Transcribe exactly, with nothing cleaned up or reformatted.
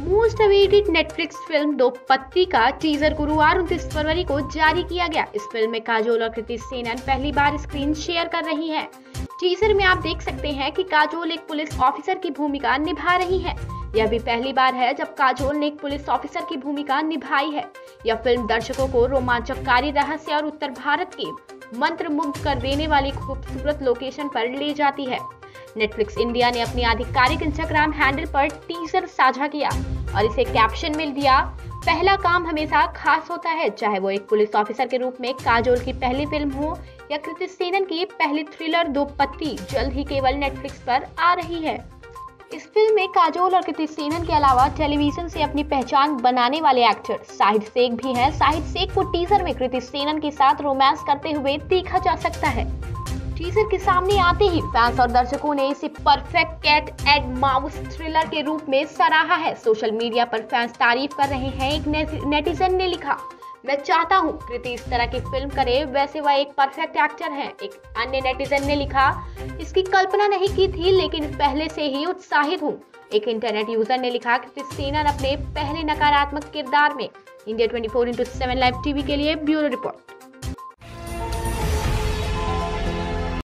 Most awaited Netflix film दो पत्ती का टीजर गुरुवार उनतीस फरवरी को जारी किया गया। इस फिल्म में काजोल और कृति सेनन पहली बार स्क्रीन शेयर कर रही हैं। टीजर में आप देख सकते हैं कि काजोल एक पुलिस ऑफिसर की भूमिका निभा रही हैं। यह भी पहली बार है जब काजोल ने एक पुलिस ऑफिसर की भूमिका निभाई है। यह फिल्म दर्शकों को रोमांचकारी रहस्य और उत्तर भारत के मंत्रमुग्ध कर देने वाली खूबसूरत लोकेशन पर ले जाती है। नेटफ्लिक्स इंडिया ने अपनी आधिकारिक इंस्टाग्राम हैंडल पर टीजर साझा किया और इसे कैप्शन में दिया, पहला काम हमेशा खास होता है, चाहे वो एक पुलिस ऑफिसर के रूप में काजोल की पहली फिल्म हो या कृति सेनन की पहली थ्रिलर दो पत्ती जल्द ही केवल नेटफ्लिक्स पर आ रही है। इस फिल्म में काजोल और कृति सेनन के अलावा टेलीविजन से अपनी पहचान बनाने वाले एक्टर शाहिद शेख भी हैं। शाहिद शेख को टीजर में कृति सेनन के साथ रोमांस करते हुए देखा जा सकता है। टीजर के सामने आते ही फैंस और दर्शकों ने इसे perfect cat and mouse thriller के रूप में सराहा है। सोशल मीडिया पर फैंस तारीफ कर रहे हैं। एक नेटिजन ने लिखा, मैं चाहता हूँ कृति इस तरह की फिल्म करे, वैसे वह एक परफेक्ट एक्टर है। एक अन्य नेटिजन ने लिखा, इसकी कल्पना नहीं की थी लेकिन पहले से ही उत्साहित हूँ। एक इंटरनेट यूजर ने लिखा, कृति सेनन अपने पहले नकारात्मक किरदार में। India twenty four into seven live TV के लिए ब्यूरो रिपोर्ट।